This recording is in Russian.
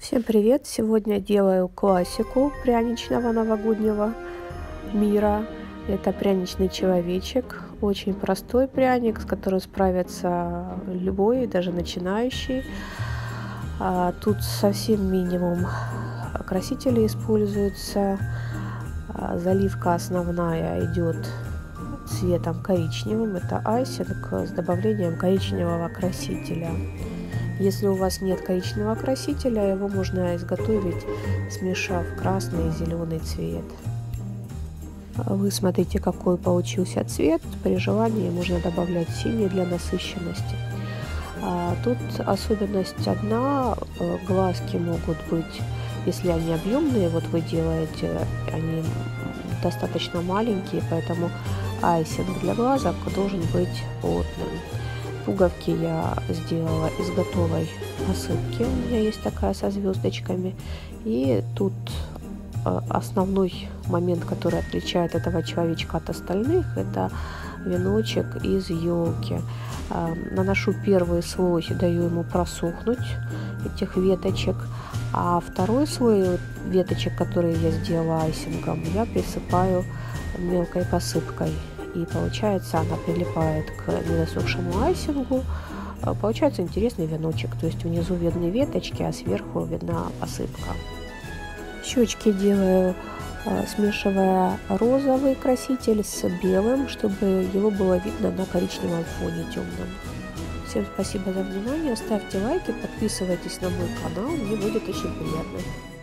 Всем привет! Сегодня делаю классику пряничного новогоднего мира. Это пряничный человечек. Очень простой пряник, с которым справится любой, даже начинающий. Тут совсем минимум красителей используется. Заливка основная идет цветом коричневым. Это айсинг с добавлением коричневого красителя. Если у вас нет коричневого красителя, его можно изготовить, смешав красный и зеленый цвет. Вы смотрите, какой получился цвет. При желании можно добавлять синий для насыщенности. Тут особенность одна. Глазки могут быть, если они объемные, вот вы делаете, они достаточно маленькие, поэтому айсинг для глазок должен быть плотным. Пуговки я сделала из готовой посыпки. У меня есть такая со звездочками. И тут основной момент, который отличает этого человечка от остальных, это веночек из елки. Наношу первый слой, даю ему просохнуть, этих веточек. А второй слой веточек, которые я сделала айсингом, я присыпаю мелкой посыпкой. И получается, она прилипает к недосохшему айсингу. Получается интересный веночек. То есть внизу видны веточки, а сверху видна посыпка. Щечки делаю, смешивая розовый краситель с белым, чтобы его было видно на коричневом фоне темном. Всем спасибо за внимание. Ставьте лайки, подписывайтесь на мой канал. Мне будет очень приятно.